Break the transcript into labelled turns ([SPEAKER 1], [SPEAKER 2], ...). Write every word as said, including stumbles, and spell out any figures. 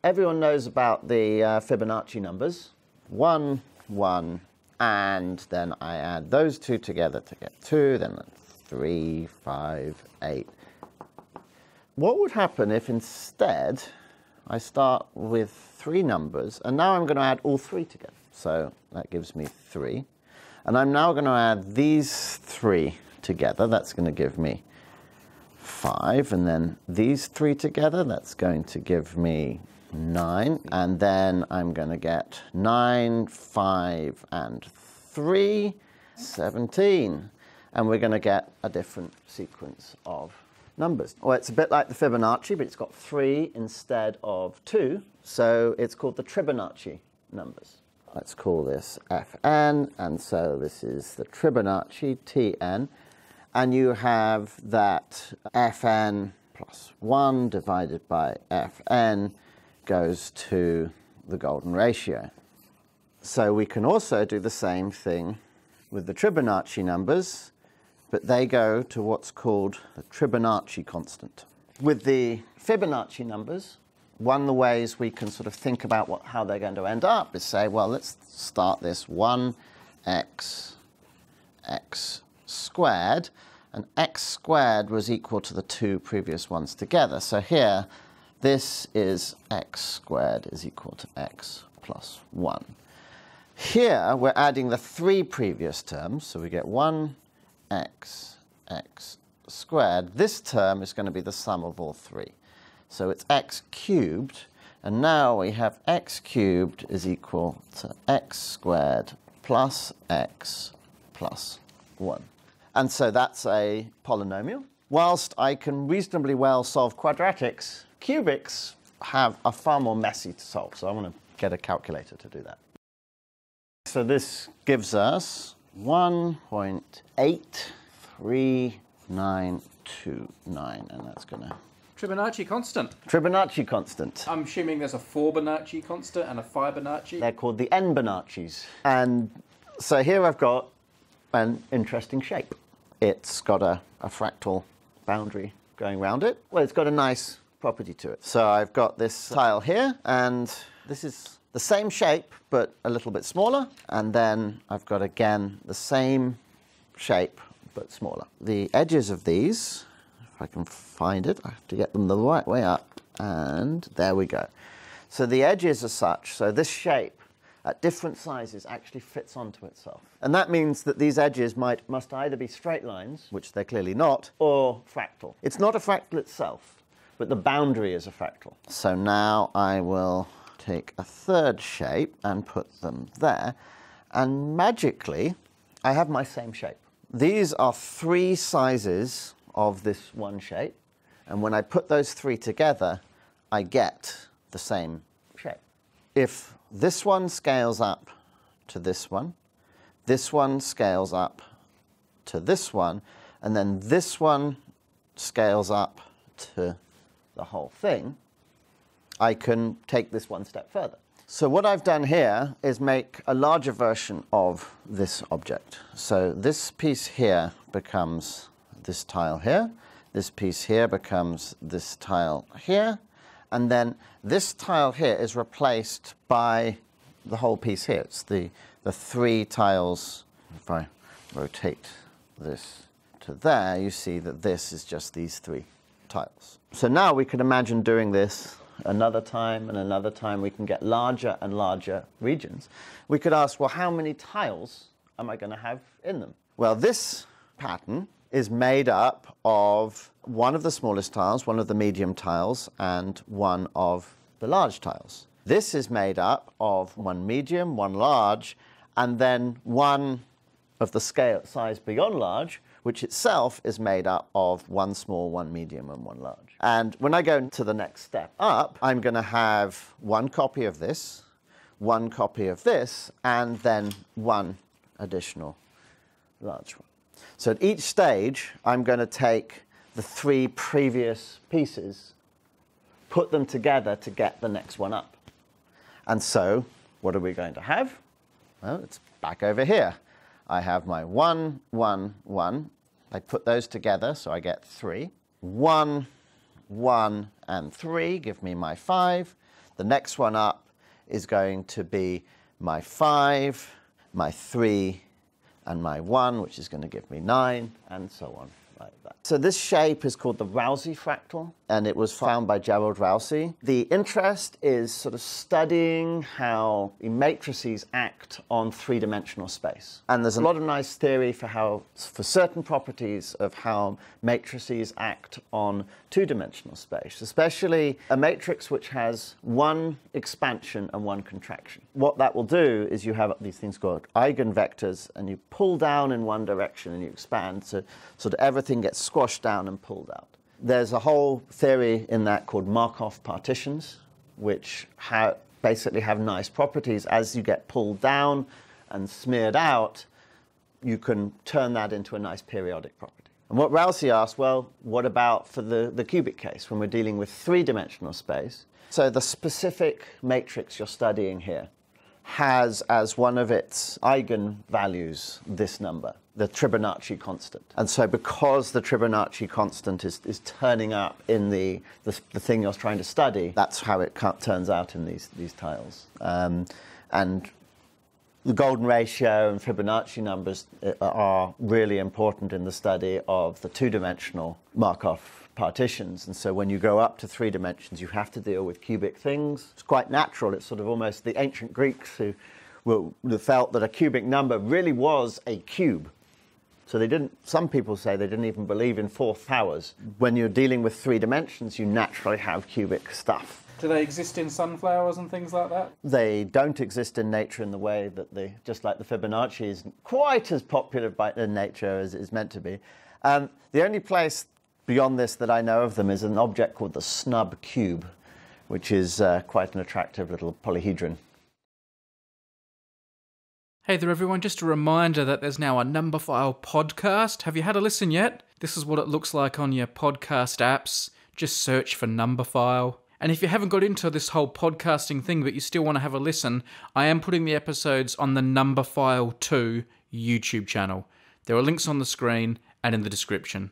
[SPEAKER 1] Everyone knows about the uh, Fibonacci numbers. One, one, and then I add those two together to get two, then three, five, eight. What would happen if instead I start with three numbers, and now I'm going to add all three together? So that gives me three. And I'm now going to add these three together. That's going to give me five. And then these three together, that's going to give me nine. And then I'm going to get nine, five, and three, seventeen. And we're going to get a different sequence of numbers. Well, it's a bit like the Fibonacci, but it's got three instead of two. So it's called the Tribonacci numbers. Let's call this F N, and so this is the Tribonacci, T N, and you have that F N plus one divided by F N goes to the golden ratio. So we can also do the same thing with the Tribonacci numbers, but they go to what's called the Tribonacci constant. With the Fibonacci numbers, one of the ways we can sort of think about what, how they're going to end up is say, well, let's start this one x, x squared, and x squared was equal to the two previous ones together. So here, this is x squared is equal to x plus one. Here, we're adding the three previous terms, so we get one x, x squared. This term is going to be the sum of all three. So it's x cubed, and now we have x cubed is equal to x squared plus x plus one. And so that's a polynomial. Whilst I can reasonably well solve quadratics, cubics have are far more messy to solve, so I want to get a calculator to do that. So this gives us one point eight three nine two nine, and that's going to...
[SPEAKER 2] Tribonacci constant.
[SPEAKER 1] Tribonacci constant.
[SPEAKER 2] I'm assuming there's a four-Bonacci constant and a five-Bonacci.
[SPEAKER 1] They're called the n-Bonaccis. And so here I've got an interesting shape. It's got a, a fractal boundary going around it. Well, it's got a nice property to it. So I've got this tile here, and this is the same shape, but a little bit smaller. And then I've got, again, the same shape, but smaller. The edges of these, if I can find it, I have to get them the right way up, and there we go. So the edges are such, so this shape at different sizes actually fits onto itself. And that means that these edges might, must either be straight lines, which they're clearly not, or fractal. It's not a fractal itself, but the boundary is a fractal. So now I will take a third shape and put them there, and magically I have my same shape. These are three sizes of this one shape, and when I put those three together, I get the same shape. If this one scales up to this one, this one scales up to this one, and then this one scales up to the whole thing, I can take this one step further. So what I've done here is make a larger version of this object. So this piece here becomes this tile here, this piece here becomes this tile here, and then this tile here is replaced by the whole piece here. It's the, the three tiles. If I rotate this to there, you see that this is just these three tiles. So now we can imagine doing this another time and another time. We can get larger and larger regions. We could ask, well, how many tiles am I going to have in them? Well, this pattern is made up of one of the smallest tiles, one of the medium tiles, and one of the large tiles. This is made up of one medium, one large, and then one of the scale size beyond large, which itself is made up of one small, one medium, and one large. And when I go to the next step up, I'm going to have one copy of this, one copy of this, and then one additional large one. So at each stage, I'm going to take the three previous pieces, put them together to get the next one up. And so what are we going to have? Well, it's back over here. I have my one, one, one. I put those together, so I get three. One, one, and three give me my five. The next one up is going to be my five, my three, and my one, which is going to give me nine, and so on, like that. So this shape is called the Rousey fractal, and it was found by Gerald Rousey. The interest is sort of studying how matrices act on three-dimensional space. And there's a lot of nice theory for how, for certain properties of how matrices act on two-dimensional space, especially a matrix which has one expansion and one contraction. What that will do is you have these things called eigenvectors, and you pull down in one direction and you expand, so sort of everything gets squashed down and pulled out. There's a whole theory in that called Markov partitions, which ha basically have nice properties. As you get pulled down and smeared out, you can turn that into a nice periodic property. And what Rousey asked, well, what about for the, the cubic case when we're dealing with three-dimensional space? So the specific matrix you're studying here has as one of its eigenvalues this number, the Fibonacci constant. And so because the Fibonacci constant is, is turning up in the, the, the thing you're trying to study, that's how it turns out in these, these tiles. Um, and the golden ratio and Fibonacci numbers are really important in the study of the two-dimensional Markov partitions. And so when you go up to three dimensions, you have to deal with cubic things. It's quite natural. It's sort of almost the ancient Greeks who, who felt that a cubic number really was a cube. So they didn't, some people say they didn't even believe in fourth powers. When you're dealing with three dimensions, you naturally have cubic stuff.
[SPEAKER 2] Do they exist in sunflowers and things like that?
[SPEAKER 1] They don't exist in nature in the way that they, just like the Fibonacci isn't quite as popular by, in nature as it is meant to be. Um, the only place beyond this that I know of them is an object called the snub cube, which is uh, quite an attractive little polyhedron.
[SPEAKER 3] Hey there everyone, just a reminder that there's now a Numberphile podcast. Have you had a listen yet? This is what it looks like on your podcast apps. Just search for Numberphile. And if you haven't got into this whole podcasting thing but you still want to have a listen, I am putting the episodes on the Numberphile two YouTube channel. There are links on the screen and in the description.